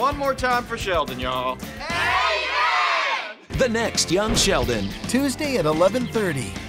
one more time for Sheldon, y'all. The next Young Sheldon. Tuesday at 11:30.